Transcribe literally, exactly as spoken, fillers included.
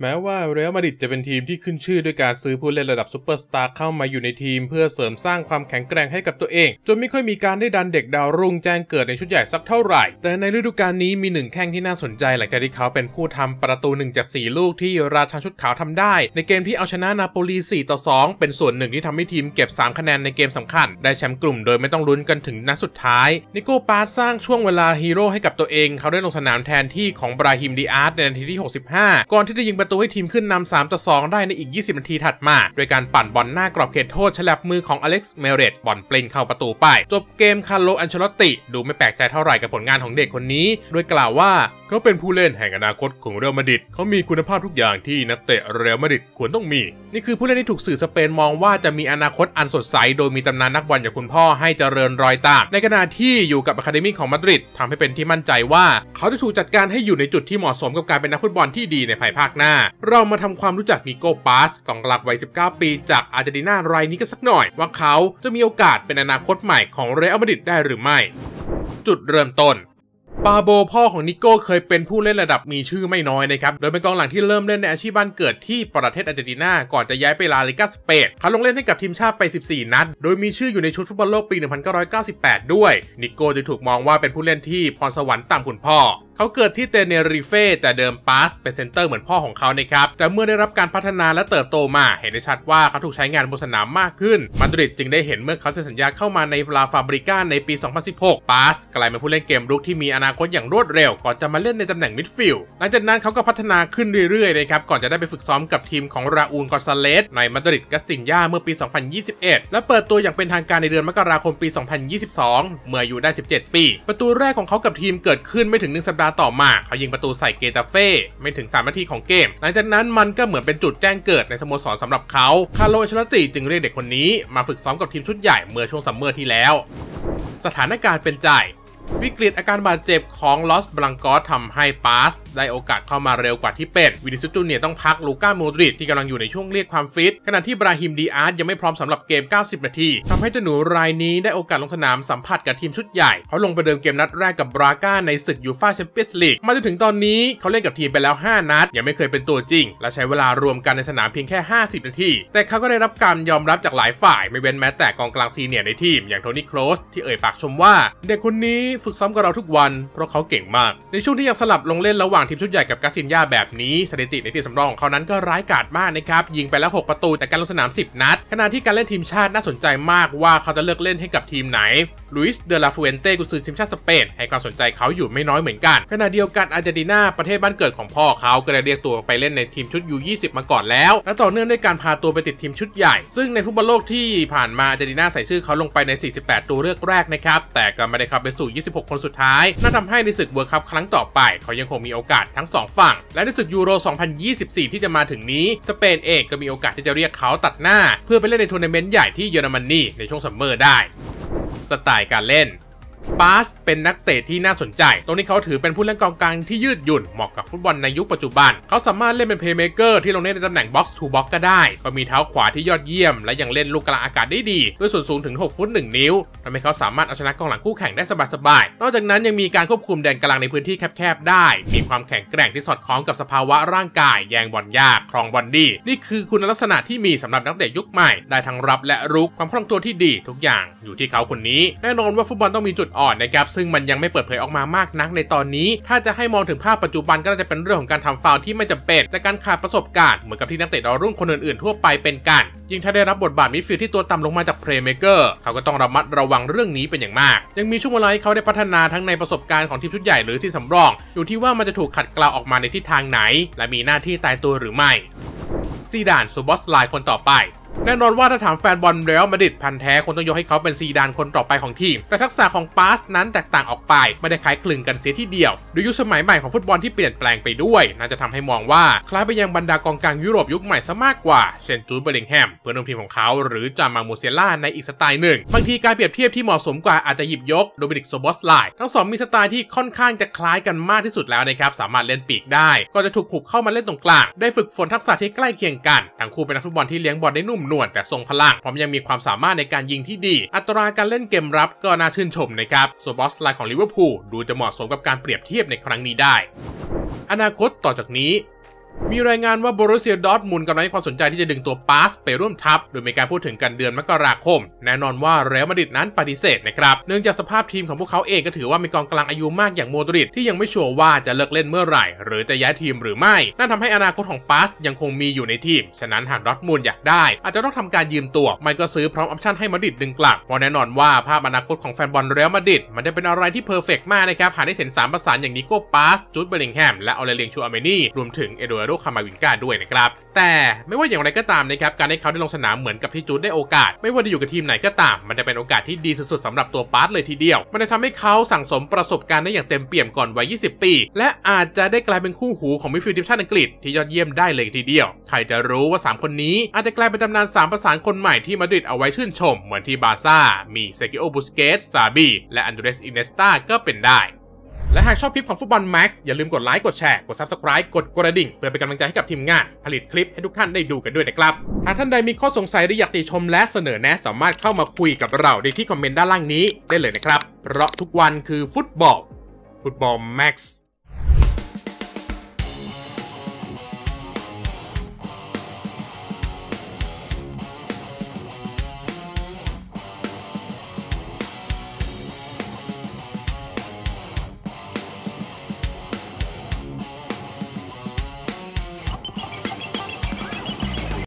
แม้ว่าเรอัลมาดริดจะเป็นทีมที่ขึ้นชื่อด้วยการซื้อผู้เล่นระดับซุปเปอร์สตาร์เข้ามาอยู่ในทีมเพื่อเสริมสร้างความแข็งแกร่งให้กับตัวเองจนไม่ค่อยมีการได้ดันเด็กดาวรุ่งแจ้งเกิดในชุดใหญ่สักเท่าไหร่แต่ในฤดูกาลนี้มีหนึ่งแข้งที่น่าสนใจหลังจากที่เขาเป็นผู้ทำประตูหนึ่งจากสี่ลูกที่ราชันชุดขาวทำได้ในเกมที่เอาชนะนาโปลีสี่ต่อสองเป็นส่วนหนึ่งที่ทำให้ทีมเก็บสามคะแนนในเกมสำคัญได้แชมป์กลุ่มโดยไม่ต้องลุ้นกันถึงนัดสุดท้ายนิโก้ปาสสร้างช่วงเวลาฮีโร่ให้กับตัวเองเขาได้ลงสนามแทนที่ของบราฮิมดิอาร์ตในนาทีที่หกสิบห้าก่อนที่จะยิงประตูให้ทีมขึ้นนำสามต่อสองได้ในอีกยี่สิบนาทีถัดมาโดยการปั่นบอลหน้ากรอบเขตโทษฉลับมือของอเล็กซ์เมเรตบอลเปล่งเข้าประตูไปจบเกมคาร์โล อันเชลอตติดูไม่แปลกใจเท่าไหร่กับผลงานของเด็กคนนี้โดยกล่าวว่าเขาเป็นผู้เล่นแห่งอนาคตของเรอัลมาดริดเขามีคุณภาพทุกอย่างที่นักเตะเรอัลมาดริดควรต้องมีนี่คือผู้เล่นที่ถูกสื่อสเปนมองว่าจะมีอนาคตอันสดใสโดยมีตำนานนักบอลอย่างคุณพ่อให้เจริญรอยตามในขณะที่อยู่กับอะคาเดมี่ของมาดริดทำให้เป็นที่มั่นใจว่าเขาจะถูกจัดการให้อยู่ในจุดที่เหมาะสมกับการเป็นนักฟุตบอลที่ดีในภายภาคหน้าเรามาทำความรู้จักนิโก้ปาสกองหลักวัยสิบเก้าปีจากอาร์เจนตินารายนี้กันสักหน่อยว่าเขาจะมีโอกาสเป็นอนาคตใหม่ของเรอัลมาดริดได้หรือไม่จุดเริ่มต้นปาโบพ่อของนิโก้เคยเป็นผู้เล่นระดับมีชื่อไม่น้อยนะครับโดยเป็นกองหลังที่เริ่มเล่นในอาชีพบ้านเกิดที่ประเทศอาร์เจนตินาก่อนจะย้ายไปลาลิก้าสเปนเขาลงเล่นให้กับทีมชาติไปสิบสี่นัดโดยมีชื่ออยู่ในชุดฟุตบอลโลกปีหนึ่งพันเก้าร้อยเก้าสิบแปดด้วยนิโก้จะถูกมองว่าเป็นผู้เล่นที่พรสวรรค์ต่ำคุณพ่อเขาเกิดที่เตเนริเฟ่แต่เดิมปาสเป็นเซนเตอร์เหมือนพ่อของเขานะครับแต่เมื่อได้รับการพัฒนาและเติบโตมาเห็นได้ชัดว่าเขาถูกใช้งานบนสนามมากขึ้นมาดริดจึงได้เห็นเมื่อเขาเซ็นสัญญาเข้ามาในลาฟาบริก้าในปีสองพันสิบหกปาสกลายเป็นผู้เล่นเกมรุกที่มีอนาคตอย่างรวดเร็วก่อนจะมาเล่นในตำแหน่งมิดฟิลด์หลังจากนั้นเขาก็พัฒนาขึ้นเรื่อยๆนะครับก่อนจะได้ไปฝึกซ้อมกับทีมของราอูล กอนซาเลสในมาดริดกัสตินยาเมื่อปีสองพันยี่สิบเอ็ดและเปิดตัวอย่างเป็นทางการในเดือนมกราคมปีสองพันยี่สิบสองเมื่ออายุได้สิบเจ็ดปีประตูแรกของเขากับทีมเกิดขึ้นไม่ถึงหนึ่งสัปดาห์ต่อมาเขายิงประตูใส่เกตาเฟ่ไม่ถึงสามนาทีของเกมหลังจากนั้นมันก็เหมือนเป็นจุดแจ้งเกิดในสโมสรสำหรับเขาคาร์โล อันเชลอตติจึงเรียกเด็กคนนี้มาฝึกซ้อมกับทีมชุดใหญ่เมื่อช่วงซัมเมอร์ที่แล้วสถานการณ์เป็นใจวิกฤตอาการบาดเจ็บของลอสบลังกอสทำให้ปาสได้โอกาสเข้ามาเร็วกว่าที่เป็นวินิซิอุส จูเนียร์ต้องพักลูก้า โมดริตที่กำลังอยู่ในช่วงเรียกความฟิตขณะที่บราฮิม ดิอาร์ตยังไม่พร้อมสำหรับเกมเก้าสิบนาทีทำให้เจ้าหนูรายนี้ได้โอกาสลงสนามสัมผัสกับทีมชุดใหญ่เขาลงไปเดิมเกมนัดแรกกับบราก้าในศึกยูฟ่าแชมเปี้ยนส์ลีกมาจนถึงตอนนี้เขาเล่นกับทีมไปแล้วห้านัดยังไม่เคยเป็นตัวจริงและใช้เวลารวมกันในสนามเพียงแค่ห้าสิบนาทีแต่เขาก็ได้รับการยอมรับจากหลายฝ่ายไม่เว้นแม้แต่กองกลางซีเนียร์ในทีมอย่างโทนี่ โครสที่เอ่ยปากชมว่าเด็กคนนี้ฝึกซ้อมกับเราทุกวันเพราะเขาเก่งมากในช่วงที่ยังสลับลงเล่นระหว่างทีมชุดใหญ่กับกัสซินยาแบบนี้สถิติในทีมสำรองของเขานั้นก็ร้ายกาจมากนะครับยิงไปแล้วหกประตูจากการลงสนามสิบนัดขณะที่การเล่นทีมชาติน่าสนใจมากว่าเขาจะเลือกเล่นให้กับทีมไหนลุยส์ เดลาฟูเอนเต้กุนซือทีมชาติสเปนให้ความสนใจเขาอยู่ไม่น้อยเหมือนกันขณะเดียวกันอาร์เจนตินาประเทศบ้านเกิดของพ่อเขาก็ได้เรียกตัวไปเล่นในทีมชุด ยู ยี่สิบ มาก่อนแล้วและต่อเนื่องด้วยการพาตัวไปติดทีมชุดใหญ่ซึ่งในฟุตบอลโลกที่ผ่านมาอาร์เจนตินาใส่ชื่อเขาลงไปในสี่สิบแปดตัวเลือกแรกนะครับแต่ก็ไม่ได้เข้าไปสู่ยี่สิบหกคนสุดท้ายนั่นทำให้ในศึกเวิลด์คัพครั้งต่อไปเขายังคงมีโอกาสทั้งสองฝั่งและในศึกยูโรสองพันยี่สิบสี่ที่จะมาถึงนี้สเปนเองก็มีโอกาสที่จะเรียกเขาตัดหน้าเพื่อไปเล่นในทัวร์นาเมนต์ใหญ่ที่เยอรมนีในช่วงซัมเมอร์ได้สไตล์การเล่นปาสเป็นนักเตะที่น่าสนใจตรงนี้เขาถือเป็นผู้เล่นกองกลางที่ยืดหยุ่นเหมาะกับฟุตบอลในยุคปัจจุบันเขาสามารถเล่นเป็นเพลย์เมเกอร์ที่ลงเล่นในตำแหน่งบ็อกซ์ทูบ็อกซ์ก็ได้ก็มีเท้าขวาที่ยอดเยี่ยมและยังเล่นลูกกลางอากาศได้ดีด้วยส่วนสูงถึงหกฟุตหนึ่งนิ้วทำให้เขาสามารถเอาชนะกองหลังคู่แข่งได้สบายๆนอกจากนั้นยังมีการควบคุมแดนกลางในพื้นที่แคบๆได้มีความแข็งแกร่งที่สอดคล้องกับสภาวะร่างกายแยงบอลยากครองบอลดีนี่คือคุณลักษณะที่มีสำหรับนักเตะยุคใหม่ได้ทั้งรับและรุกความคล่องตัวที่ดีทุกอย่างอยู่ที่เขาคนนี้แน่นอนว่าฟุตบอลต้องมีจุดอ่อนนะครับซึ่งมันยังไม่เปิดเผยออกมามากนักในตอนนี้ถ้าจะให้มองถึงภาพปัจจุบันก็น่าจะเป็นเรื่องของการทำฟาวล์ที่ไม่จำเป็นจากการขาดประสบการณ์เหมือนกับที่นักเตะดาวรุ่งคนอื่นๆทั่วไปเป็นกันยิ่งถ้าได้รับบทบาทมิดฟิลด์ที่ตัวต่ำลงมาจากเพลย์เมเกอร์เขาก็ต้องระมัดระวังเรื่องนี้เป็นอย่างมากยังมีช่วงเวลาให้เขาได้พัฒนาทั้งในประสบการณ์ของทีมชุดใหญ่หรือที่สำรองอยู่ที่ว่ามันจะถูกขัดเกลาออกมาในทิศทางไหนและมีหน้าที่ตายตัวหรือไม่ซีดาน ซูบอสไลน์คนต่อไปแน่นอนว่าถ้าถามแฟนบอลเรอัลมาดริดพันธุ์แท้คนต้องยกให้เขาเป็นซีดานคนต่อไปของทีมแต่ทักษะของปาสนั้นแตกต่างออกไปไม่ได้คล้ายคลึงกันเสียทีเดียวโดยยุคสมัยใหม่ของฟุตบอลที่เปลี่ยนแปลงไปด้วยน่าจะทำให้มองว่าคล้ายไปยังบรรดากองกลางยุโรปยุคใหม่ซะมากกว่าเช่นจูด เบลลิงแฮมเพื่อนร่วมทีมของเขาหรือจามา มูเซล่าในอีกสไตล์หนึ่งบางทีการเปรียบเทียบที่เหมาะสมกว่าอาจจะหยิบยกโดมินิก โซบอสไลน์ทั้งสองมีสไตล์ที่ค่อนข้างจะคล้ายกันมากที่สุดแล้วนะครับสามารถเล่นปีกได้ก็จะถูกหุบเข้ามาเล่นตรงกลางได้ฝึกฝนทักษะที่ใกล้เคียงกันทั้งคู่เป็นนักฟุตบอลที่เลี้ยงบอลได้นุ่มนวลแต่ทรงพลังพร้อมยังมีความสามารถในการยิงที่ดีอัตราการเล่นเกมรับก็น่าชื่นชมนะครับโซบอสไลน์ของลิเวอร์พูลดูจะเหมาะสมกับการเปรียบเทียบในครั้งนี้ได้อนาคตต่อจากนี้มีรายงานว่าโบรุสเซียดอร์ทมุนด์กำลังให้ความสนใจที่จะดึงตัวปาสไปร่วมทัพโดยมีการพูดถึงกันเดือนมกราคมแน่นอนว่าเรอัลมาดริดนั้นปฏิเสธนะครับเนื่องจากสภาพทีมของพวกเขาเองก็ถือว่ามีกองกลางอายุมากอย่างโมดริตที่ยังไม่ชัวร์ว่าจะเลิกเล่นเมื่อไหร่หรือจะย้ายทีมหรือไม่นั่นทำให้อนาคตของปาสยังคงมีอยู่ในทีมฉะนั้นหากดอร์ทมุนด์อยากได้อาจจะต้องทำการยืมตัวไม่ก็ซื้อพร้อมออปชั่นให้มาดริดดึงกลับเพราะแน่นอนว่าภาพอนาคตของแฟนบอลเรอัลมาดริดมันจะเป็นอะไรที่เพอร์เฟกต์มากนะครับหากได้เห็นสามประสานอย่างนิโก้ปาสจูดเบลลิงแฮมและออเรเลียนชูอาเมนีรวมถึงเอโดอาร์โดคามาวินกาด้วยนะครับแต่ไม่ว่าอย่างไรก็ตามนะครับการให้เขาได้ลงสนามเหมือนกับที่จูดได้โอกาสไม่ว่าจะอยู่กับทีมไหนก็ตามมันจะเป็นโอกาสที่ดีสุดๆสำหรับตัวปาสเลยทีเดียวมันจะทำให้เขาสั่งสมประสบการณ์ได้อย่างเต็มเปี่ยมก่อนวัยยี่สิบปีและอาจจะได้กลายเป็นคู่หูของมิดฟิลด์ทีมชาติอังกฤษที่ยอดเยี่ยมได้เลยทีเดียวใครจะรู้ว่าสามคนนี้อาจจะกลายเป็นตำนานสามประสานคนใหม่ที่มาดริดเอาไว้ชื่นชมเหมือนที่บาร์ซ่ามีเซกิโอบุสเกตซาบีและอันโดเรสอินเนสตาก็เป็นได้และหากชอบคลิปของฟุตบอลแม็กซ์อย่าลืมกดไลค์กดแชร์กด ซับสไครบ์ กดกระดิ่งเพื่อเป็นกำลังใจให้กับทีมงานผลิตคลิปให้ทุกท่านได้ดูกันด้วยนะครับหากท่านใดมีข้อสงสัยหรืออยากติชมและเสนอแนะสามารถเข้ามาคุยกับเราได้ที่คอมเมนต์ด้านล่างนี้ได้เลยนะครับเพราะทุกวันคือฟุตบอลฟุตบอลแม็กซ์